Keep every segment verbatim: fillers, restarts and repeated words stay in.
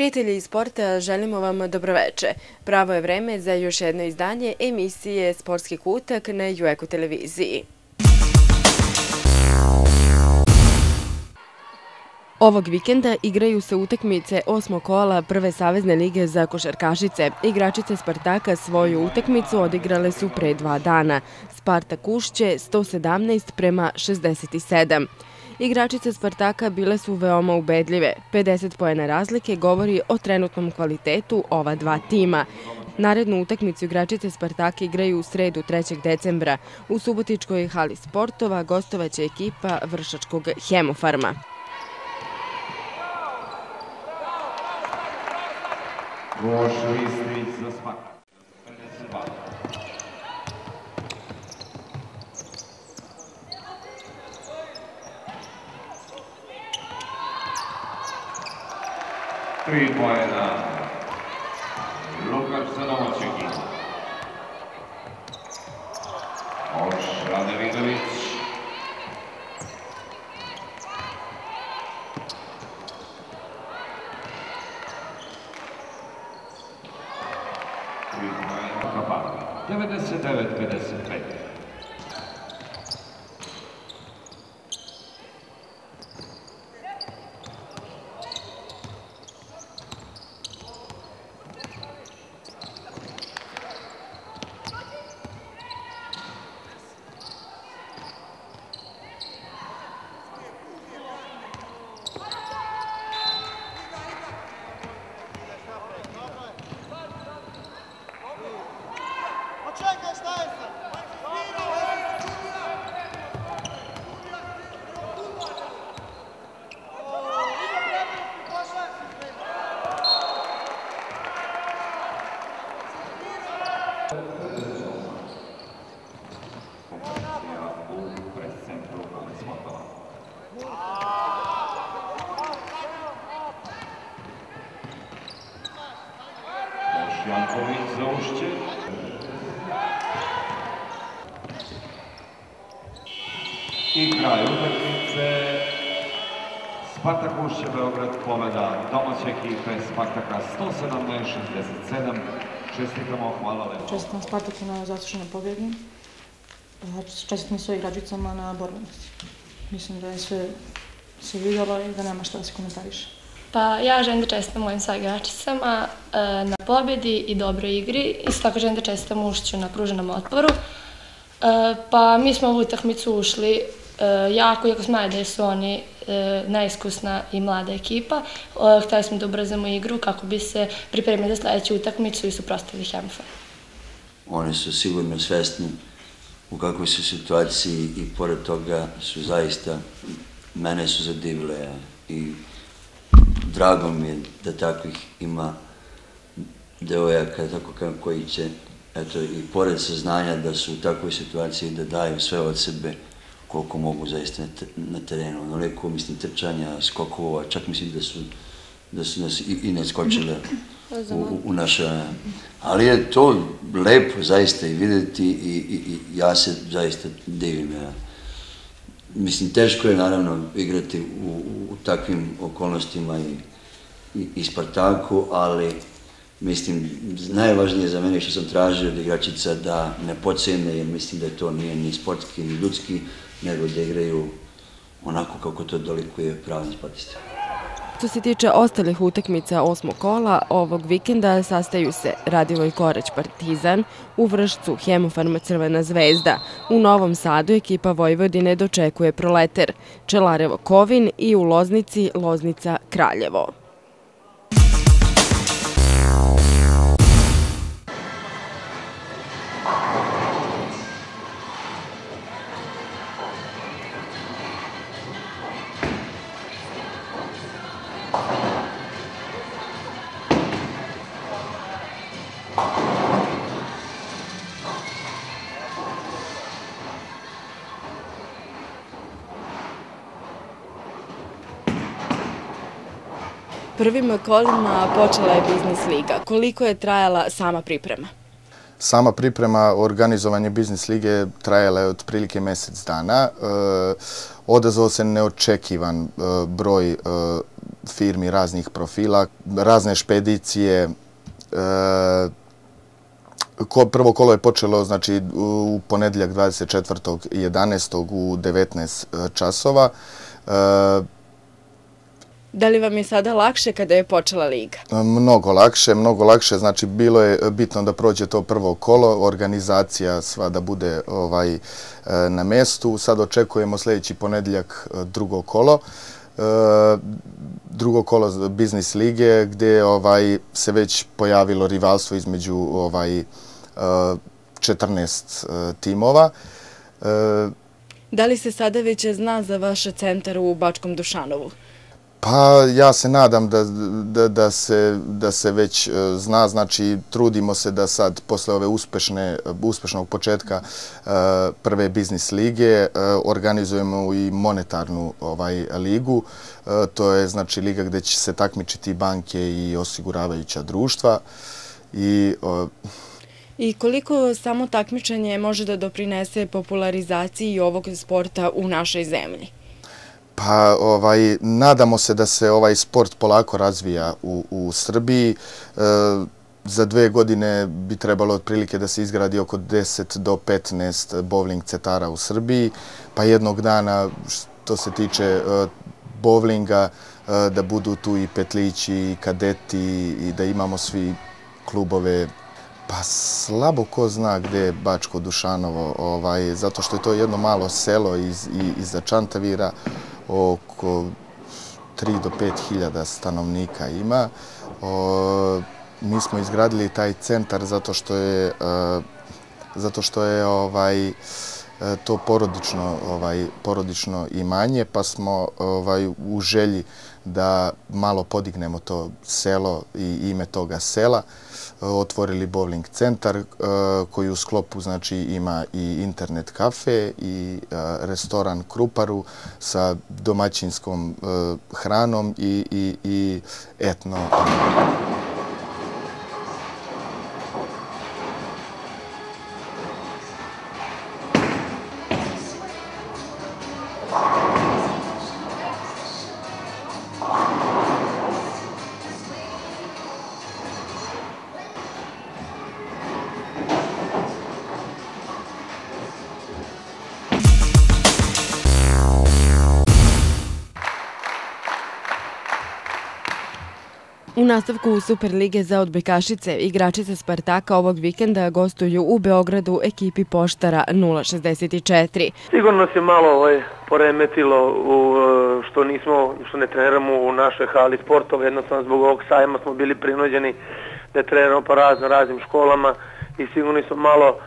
Prijatelji iz sporta, želimo vam dobroveče. Pravo je vreme za još jedno izdanje emisije Sportski kutak na Jueko televiziji. Ovog vikenda igraju se utakmice osmog kola Prve savezne lige za košarkašice. Igračice Spartaka svoju utakmicu odigrale su pre dva dana. Spartak Ušće sto sedamnaest prema šezdeset sedam. Igračice Spartaka bile su veoma ubedljive. pedeset poena razlike govori o trenutnom kvalitetu ova dva tima. Narednu utakmicu igračice Spartaka igraju u sredu trećeg decembra. U Subotičkoj hali sportova gostovaće ekipa vršačkog Hemofarma. Tri poena. Lukač za domaćegi. Oša Davidović. Tri poena Kapar. devedeset devet pedeset pet. Janković za Ušće. I kraj utakmice. Spartak Ušće Beograd pobeda domaće ekipe Spartaka sto sedamnaest šezdeset sedam. Čestitamo, hvala lepo. Čestitam Spartaku na zasluženoj pobjedi. Čestitam svojim igračicama na borbenosti. Mislim da je sve se vidjelo i da nema šta da se komentariše. Pa ja želim da čestitam mojim saigračicama na pobjedi i dobroj igri. Isto tako želim da čestitam Ušću na pruženom otporu. Pa mi smo u ovu utakmicu ušli jako, jako smo da su oni neiskusna i mlada ekipa. Hteli smo da ubrzamo igru kako bi se pripremili za sljedeću utakmicu i suprotstavili Hemofarmu. Oni su sigurno svesni u kakvoj su situaciji i pored toga su zaista, mene su zadivile i drago mi je da takvih ima devojaka koji će, eto, i pored saznanja da su u takvoj situaciji da daju sve od sebe koliko mogu zaista na terenu. Onoliko, mislim, trčanja, skokova, čak mislim da su, da su nas i, i ne skočile u, u naša... Ali je to lepo zaista i vidjeti i, i, i ja se zaista divim. Ja. Mislim, teško je naravno igrati u, u takvim okolnostima i, i, i Spartaku, ali mislim, najvažnije za mene što sam tražio od igračica da ne podcene, jer mislim da to nije ni sportski, ni ljudski, nego da igraju onako kako to dolikuje pravim sportistima. Što se tiče ostalih utakmica osmog kola, ovog vikenda sastaju se Radivoj Korać Partizan, u Vršcu Hemofarma Crvena zvezda, u Novom Sadu ekipa Vojvodine dočekuje Proleter, Čelarevo Kovin i u Loznici Loznica Kraljevo. Prvim kolima počela je Biznis liga. Koliko je trajala sama priprema? Sama priprema, organizovanje Biznis lige trajala je otprilike mjesec dana. Odazvao se neočekivan broj firmi raznih profila, razne špedicije. Prvo kolo je počelo znači, u ponedjeljak dvadeset četvrtog jedanaestog u devetnaest časova. Da li vam je sada lakše kada je počela liga? Mnogo lakše, mnogo lakše. Znači, bilo je bitno da prođe to prvo kolo, organizacija sva da bude ovaj, na mestu. Sad očekujemo sljedeći ponedjeljak drugo kolo. Drugo kolo biznis lige gdje ovaj, se već pojavilo rivalstvo između ovaj, četrnaest timova. Da li se sada već zna za vaš centar u Bačkom Dušanovu? Pa ja se nadam da, da, da, se, da se već zna, znači trudimo se da sad posle ove uspešne, uspešnog početka prve biznis lige organizujemo i monetarnu ovaj, ligu. To je znači liga gdje će se takmičiti banke i osiguravajuća društva. I, I koliko samo takmičenje može da doprinese popularizaciji ovog sporta u našoj zemlji? Pa ovaj, nadamo se da se ovaj sport polako razvija u, u Srbiji. E, za dve godine bi trebalo otprilike da se izgradi oko deset do petnaest bowling centara u Srbiji. Pa jednog dana, što se tiče e, bowlinga, e, da budu tu i petlići, i kadeti i da imamo svi klubove. Pa slabo ko zna gdje je Bačko Dušanovo, ovaj, zato što je to jedno malo selo iz, iza Čantavira. Oko tri do pet hiljada stanovnika ima. O, mi smo izgradili taj centar zato što je, uh, zato što je ovaj, to porodično, ovaj, porodično imanje, pa smo ovaj, u želji da malo podignemo to selo i ime toga sela, otvorili bowling centar koji u sklopu znači, ima i internet kafe i restoran Kruparu sa domaćinskom hranom i, i, i etno. U nastavku Superlige za odbojkašice igračice Spartaka ovog vikenda gostuju u Beogradu ekipi Poštara nula šezdeset četiri. Sigurno se malo ovaj, poremetilo u, što nismo, što ne treniramo u našoj hali sportova. Jednostavno zbog ovog sajma smo bili prinuđeni da treniramo po razno raznim školama i sigurno smo malo e,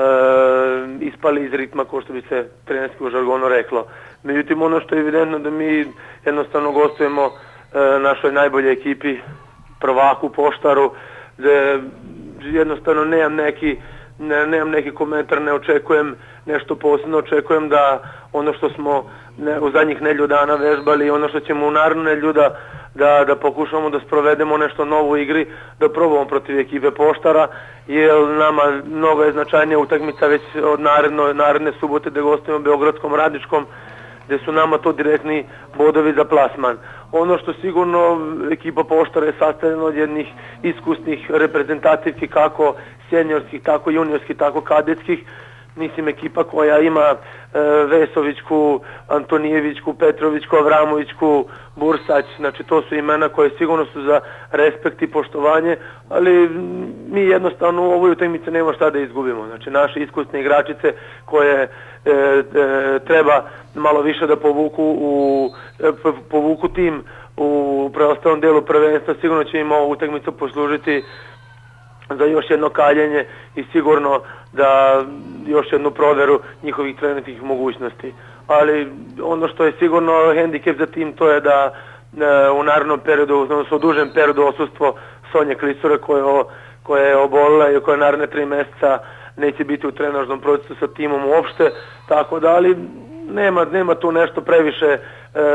ispali iz ritma, kao što bi se trenerski u žargonu reklo. Međutim, ono što je evidentno da mi jednostavno gostujemo e, našoj najboljoj ekipi, prvaku Poštaru, gde jednostavno nemam neki, ne, nemam neki komentar, ne očekujem nešto posebno, očekujem da ono što smo ne, u zadnjih nedlju dana vežbali, ono što ćemo u narednu nedlju da, da, da pokušamo da sprovedemo nešto novo u igri, da probamo protiv ekipe Poštara, jer nama mnogo je značajnija utakmica već od naredno, naredne subote da gostujemo Beogradskom Radničkom, gdje su nama to direktni bodovi za plasman. Ono što sigurno ekipa Poštara je sastavljena od jednih iskusnih reprezentativki, kako seniorskih, tako juniorskih, tako kadetskih. Mislim, ekipa koja ima e, Vesovićku, Antonijevićku, Petrovićku, Avramovićku, Bursać, znači to su imena koje sigurno su za respekt i poštovanje, ali mi jednostavno u ovoj utakmici nema šta da izgubimo. Znači naše iskusne igračice koje e, e, treba malo više da povuku, u, e, povuku tim u preostalom delu prvenstva, sigurno će im ovu utakmicu poslužiti za još jedno kaljenje i sigurno da još jednu proveru njihovih trenerskih mogućnosti. Ali ono što je sigurno hendikep za tim, to je da e, u narednom periodu, odnosno u dužem periodu odsustvo Sonje Klisure koje, koje je obolila i koje naredne tri mjeseca neće biti u trenažnom procesu sa timom uopšte, tako da, ali nema, nema tu nešto previše e,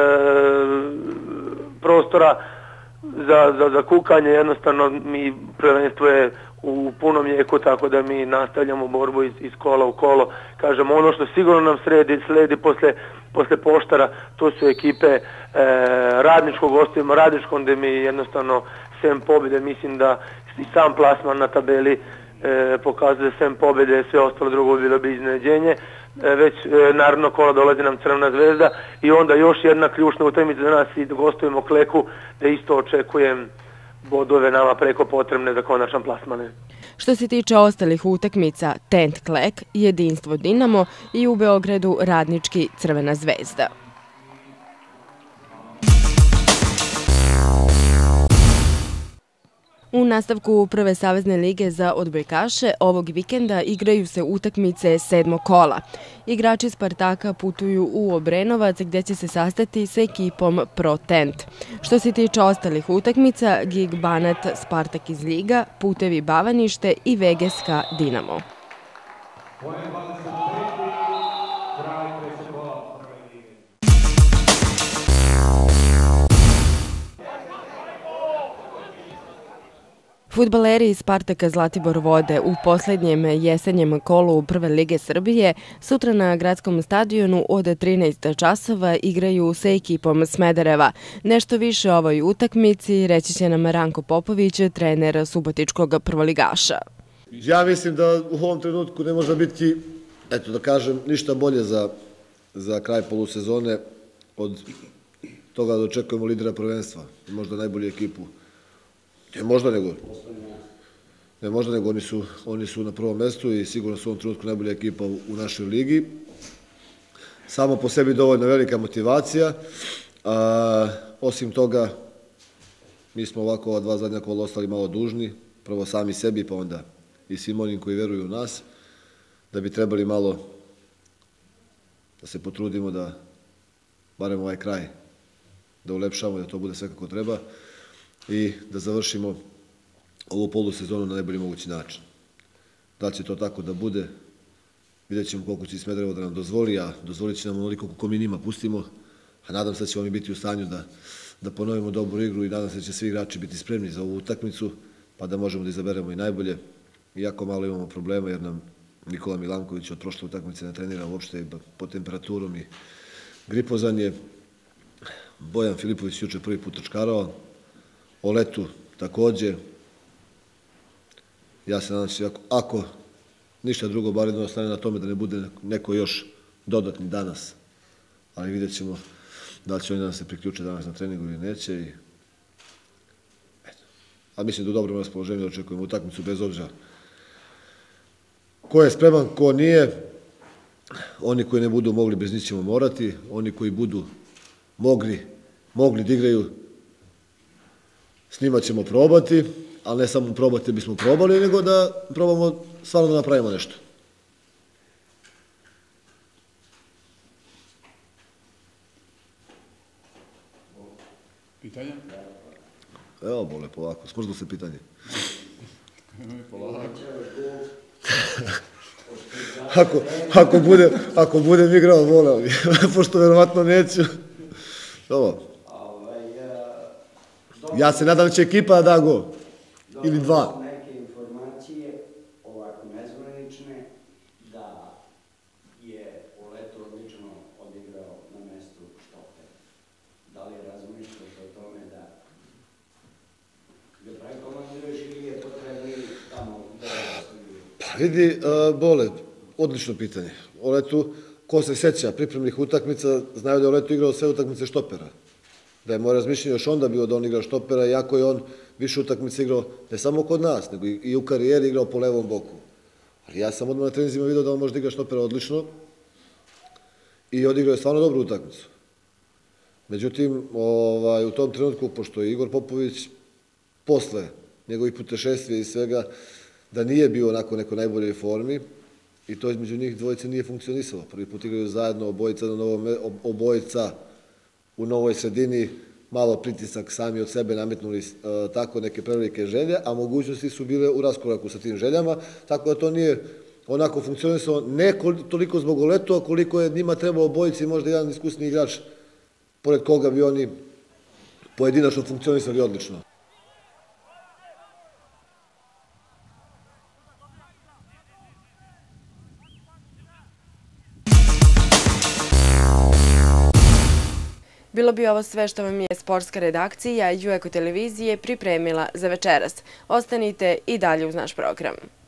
prostora za, za, za kukanje, jednostavno mi prvenstvo je u punom jeku, tako da mi nastavljamo borbu iz, iz kola u kolo. Kažem, ono što sigurno nam sredi, sledi posle, posle Poštara, to su ekipe e, Radničko gostujemo Radničkom, gde mi jednostavno sem pobjede, mislim da i sam plasman na tabeli e, pokazuje sem pobjede, sve ostalo drugo bilo bi iznenađenje. E, već e, naravno kola dolazi nam Crvena zvezda i onda još jedna ključna utakmica za nas i gostujemo Kleku, da isto očekujem bodove nama preko potrebne za konačan plasmane. Što se tiče ostalih utakmica, Tent Klek, Jedinstvo Dinamo i u Beogradu Radnički Crvena zvezda. U nastavku Prve savezne lige za odbojkaše ovog vikenda igraju se utakmice sedmog kola. Igrači Spartaka putuju u Obrenovac gdje će se sastati sa ekipom Pro Tent. Što se tiče ostalih utakmica, Gig Banat Spartak iz Ljiga, Putevi Bavanište i V G S K Dinamo. Fudbaleri iz Spartaka Zlatibor Vode u posljednjem jesenjem kolu Prve lige Srbije sutra na gradskom stadionu od trinaest časova igraju sa ekipom Smedereva. Nešto više o ovoj utakmici reći će nam Ranko Popović, trener subotičkog prvoligaša. Ja mislim da u ovom trenutku ne može biti, eto da kažem, ništa bolje za, za kraj polusezone od toga da očekujemo lidera prvenstva, možda najbolju ekipu. Ne možda nego, ne možda nego, oni su, oni su na prvom mestu i sigurno su u ovom trenutku najbolja ekipa u, u našoj ligi. Samo po sebi dovoljno velika motivacija. A, osim toga, mi smo ovako ova dva zadnja kola ostali malo dužni, prvo sami sebi, pa onda i svim onim koji veruju u nas, da bi trebali malo da se potrudimo da barem ovaj kraj da ulepšamo, da to bude sve kako treba i da završimo ovu polusezonu na najbolji mogući način. Da li će to tako da bude, vidjet ćemo koliko će Smederevo da nam dozvoli, a dozvolit će nam onoliko koliko mi njima pustimo, a nadam se da ćemo mi biti u stanju da, da ponovimo dobru igru i nadam se da će svi igrači biti spremni za ovu utakmicu, pa da možemo da izaberemo i najbolje. Iako malo imamo problema jer nam Nikola Milanković od prošle utakmice ne trenira uopšte pod temperaturom i gripozan je. Bojan Filipović juče prvi put trčkarao, o letu takođe. Ja se nadam se, ako, ako ništa drugo, bar jedno ostane na tome da ne bude neko još dodatni danas. Ali vidjet ćemo da li će oni da se priključe danas na treningu ili neće. I... A mislim da u dobrom raspoloženju očekujemo utakmicu bez obzira ko je spreman, ko nije. Oni koji ne budu mogli, bez njih ćemo morati. Oni koji budu mogli, mogli da igraju, s njima ćemo probati, ali ne samo probati da bismo probali, nego da probamo stvarno da napravimo nešto. Pitanja? Evo, bole, polako, smrzlo se pitanje. Polako. Ako, ako, bude, ako budem igrao, voleo bi, pošto verovatno neću. Dobro. Ja se nadam da će ekipa da go, ili dva. Neke informacije, ovako nezvanične, da je Oleto odlično odigrao na mestu štopera. Da li razmišljaš o tome da ga prekomandiraš ili je potrebni tamo da je Pa vidi, Bole, odlično pitanje. Oletu, ko se seća pripremnih utakmica, znaju da je Oletu igrao sve utakmice štopera. Da je moje razmišljenje još onda bio da on igra štopera, iako je on više utakmice igrao ne samo kod nas, nego i u karijeri igrao po levom boku. Ali ja sam odmah na treninzima vidio da on može da igra štopera odlično i odigrao je stvarno dobru utakmicu. Međutim, ovaj, u tom trenutku, pošto je Igor Popović posle njegovih putešestvija i svega, da nije bio onako neko najboljoj formi i to između njih dvojice nije funkcionisalo. Prvi put igraju zajedno, obojica, na novom, obojica u novoj sredini, malo pritisak sami od sebe nametnuli uh, tako neke prevelike želje, a mogućnosti su bile u raskoraku sa tim željama, tako da to nije onako funkcionisalo, ne toliko zbog Oleto, koliko je njima trebao obojici možda jedan iskusni igrač, pored koga bi oni pojedinačno funkcionisali odlično. Bilo bi ovo sve što vam je sportska redakcija Jueko televizije pripremila za večeras. Ostanite i dalje uz naš program.